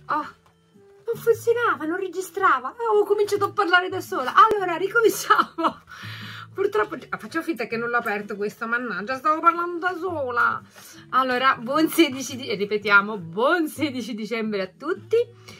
Oh, non funzionava, non registrava. Ho cominciato a parlare da sola. Allora, ricominciamo. Purtroppo faccio finta che non l'ho aperto questo, mannaggia, stavo parlando da sola. Allora, buon 16 ripetiamo, buon 16 dicembre a tutti.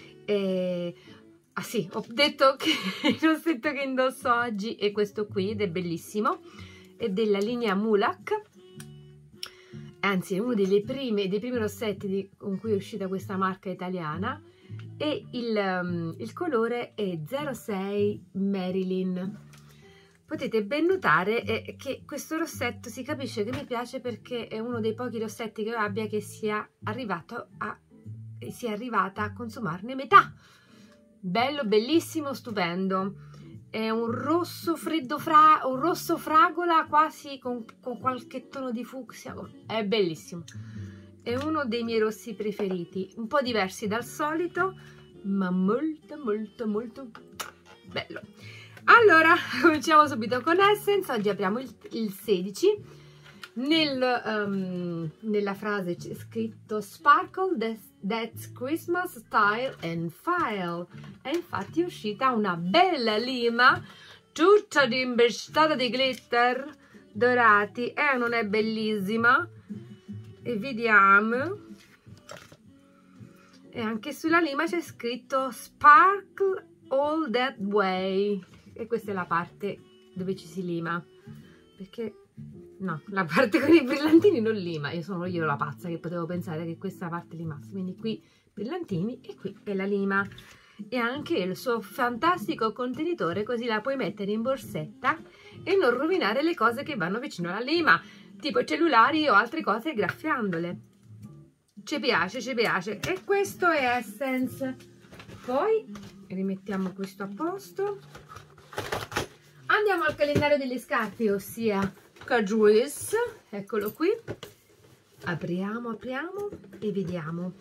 Ah sì, ho detto che il rossetto che indosso oggi è questo qui ed è bellissimo. È della linea Mulak. Anzi, è uno dei primi rossetti con cui è uscita questa marca italiana. E il colore è 06 Marilyn. Potete ben notare che questo rossetto si capisce che mi piace perché è uno dei pochi rossetti che io abbia che sia arrivata a consumarne metà. Bello, bellissimo, stupendo. È un rosso freddo, un rosso fragola quasi con qualche tono di fucsia. È bellissimo. È uno dei miei rossi preferiti, un po' diversi dal solito, ma molto molto molto bello. Allora, cominciamo subito con Essence. Oggi apriamo il 16. Nella frase c'è scritto Sparkle, that's Christmas style and file. E infatti è uscita una bella lima tutta impestata di glitter dorati. Non è bellissima? E vediamo. E anche sulla lima c'è scritto Sparkle all that way. E questa è la parte dove ci si lima, perché no, la parte con i brillantini non lima. Sono io la pazza che potevo pensare che questa parte limasse. Quindi qui brillantini e qui è la lima. E anche il suo fantastico contenitore, così la puoi mettere in borsetta e non rovinare le cose che vanno vicino alla lima, tipo cellulari o altre cose, graffiandole. Ci piace, ci piace. E questo è Essence. Poi rimettiamo questo a posto. Andiamo al calendario delle scarpe, ossia Cajuice. Eccolo qui. Apriamo e vediamo.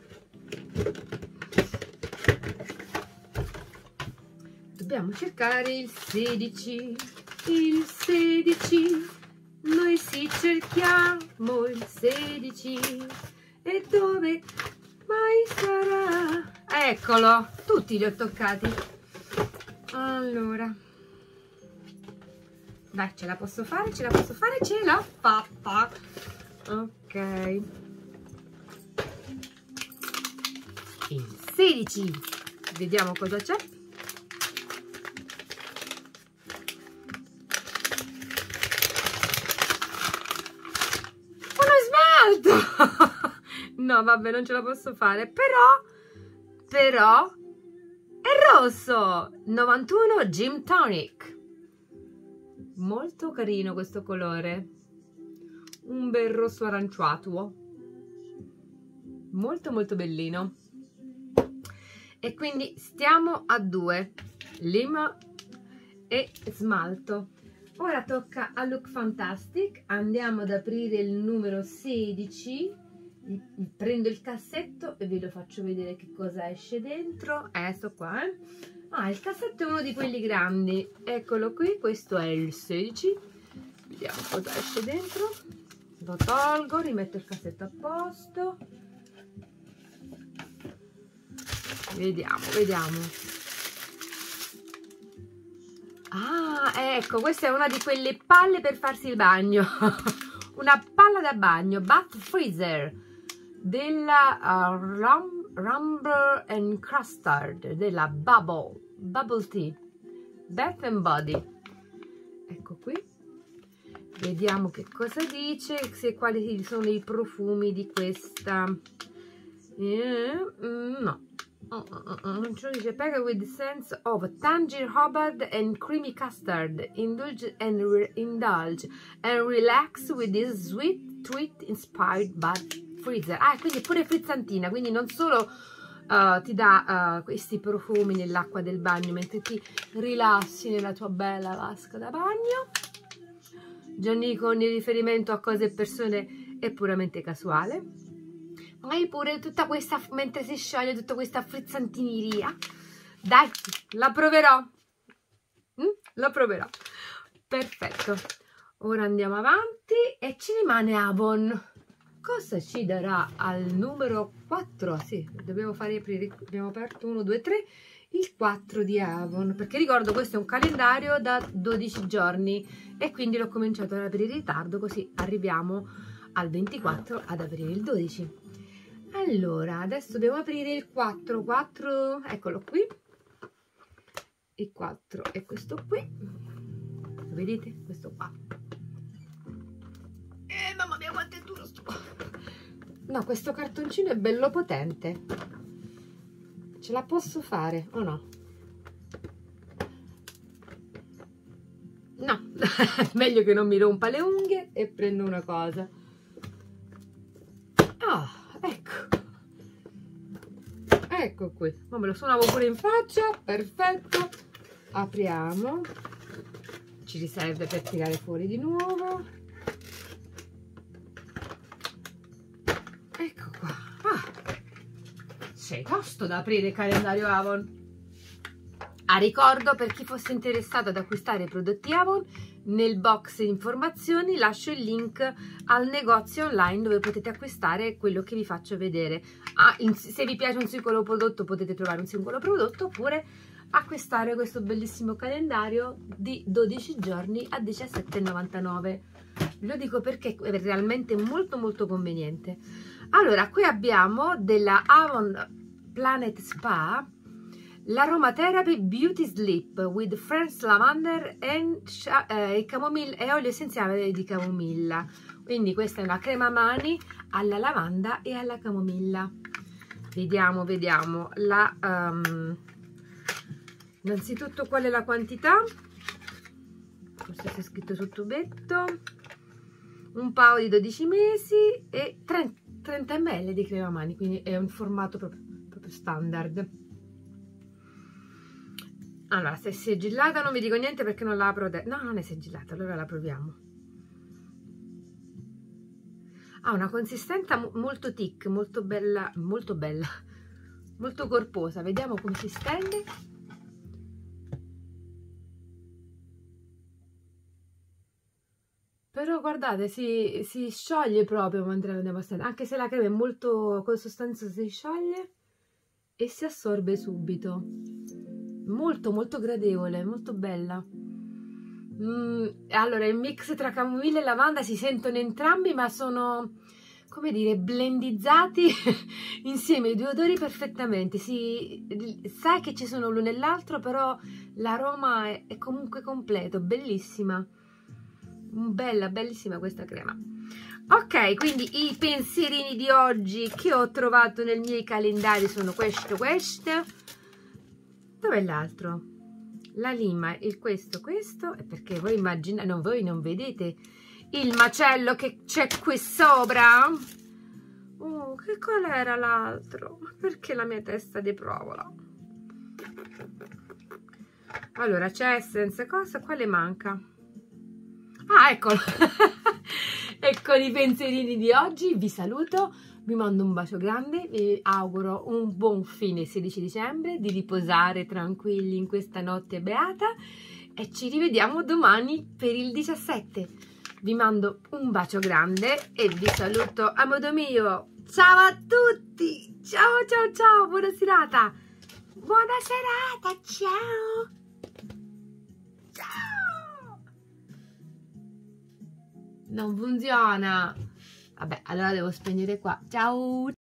Dobbiamo cercare il 16. Il 16. Noi sì cerchiamo il 16. E dove mai sarà? Eccolo, tutti li ho toccati. Allora, dai, ce la posso fare, ce l'ho fatta. Ok. Il 16. Vediamo cosa c'è. Uno smalto! No, vabbè, non ce la posso fare. Però è rosso. 91 Gym Tonic. Molto carino questo colore, un bel rosso aranciato, molto molto bellino. E quindi stiamo a 2, lima e smalto. Ora tocca a Look Fantastic. Andiamo ad aprire il numero 16. Prendo il cassetto e ve lo faccio vedere che cosa esce dentro. Sto qua, il cassetto è uno di quelli grandi, eccolo qui, questo è il 16, vediamo cosa esce dentro, lo tolgo, rimetto il cassetto a posto, vediamo. Ecco, questa è una di quelle palle per farsi il bagno, una palla da bagno, Bath Freezer, della Rumble and Custard, della Bubble Tea, Bath and Body. Ecco qui, vediamo che cosa dice, quali sono i profumi di questa. No, non ce lo dice. Packed with the sense of tangerine, hubbard and creamy custard. Indulge and relax with this sweet treat inspired by Freezer. Quindi pure frizzantina, quindi non solo ti dà questi profumi nell'acqua del bagno mentre ti rilassi nella tua bella vasca da bagno. Gianni, con il riferimento a cose e persone è puramente casuale, ma pure tutta questa, mentre si scioglie tutta questa frizzantineria, dai, la proverò. La proverò. Perfetto. Ora andiamo avanti e ci rimane Avon. cosa ci darà al numero 4? Sì, dobbiamo fare aprire, abbiamo aperto 1, 2, 3, il 4 di Avon, perché ricordo questo è un calendario da 12 giorni e quindi l'ho cominciato ad aprire in ritardo, così arriviamo al 24 ad aprire il 12. Allora, adesso dobbiamo aprire il 4, eccolo qui, il 4 è questo qui, lo vedete? Questo qua. Mamma mia, quanto è duro sto! No, questo cartoncino è bello potente. Ce la posso fare o no? No, meglio che non mi rompa le unghie e prendo una cosa. Ah, ecco. Ecco qui. Ma me lo suonavo pure in faccia. Perfetto. Apriamo. Ci riserve per tirare fuori di nuovo. Ecco qua. Ah, sei tosto da aprire il calendario Avon. A ricordo, per chi fosse interessato ad acquistare i prodotti Avon, nel box informazioni lascio il link al negozio online dove potete acquistare quello che vi faccio vedere. Se vi piace un singolo prodotto potete trovare un singolo prodotto, oppure acquistare questo bellissimo calendario di 12 giorni a 17,99. Lo dico perché è realmente molto molto conveniente. Allora, qui abbiamo della Avon Planet Spa l'Aromatherapy Beauty Sleep with Fresh Lavender e camomilla e olio essenziale di camomilla. Quindi questa è una crema mani alla lavanda e alla camomilla. Vediamo innanzitutto qual è la quantità. Questo c'è scritto sul tubetto. Un paio di 12 mesi e 30 ml di crema mani, quindi è un formato proprio standard. Allora, se è sigillata non vi dico niente perché non la apro adesso. No, non è sigillata, allora la proviamo. Ha una consistenza molto thick, molto bella, molto corposa. Vediamo come si stende. Però guardate, si scioglie proprio mentre la andiamo a stendere, anche se la crema è molto consistenza, si scioglie e si assorbe subito. Molto molto gradevole, molto bella. Allora, il mix tra camomilla e lavanda si sentono entrambi, ma sono, come dire, blendizzati insieme i due odori perfettamente. Sai che ci sono l'uno nell'altro, però l'aroma è comunque completo, bellissima. Bellissima questa crema. Ok, quindi i pensierini di oggi che ho trovato nel miei calendari sono questo. Dov'è l'altro? La lima, questo, perché voi immaginate, no, voi non vedete il macello che c'è qui sopra? Oh, che qual era l'altro? Ma perché la mia testa di provola? Allora, c'è Essence, cosa? Quale manca? Ah, eccolo! E con i pensierini di oggi vi saluto, vi mando un bacio grande, vi auguro un buon fine 16 dicembre, di riposare tranquilli in questa notte beata e ci rivediamo domani per il 17. Vi mando un bacio grande e vi saluto a modo mio. Ciao a tutti! Ciao ciao ciao, buona serata! Buona serata, ciao! Ciao! Non funziona! Vabbè, allora devo spegnere qua. Ciao!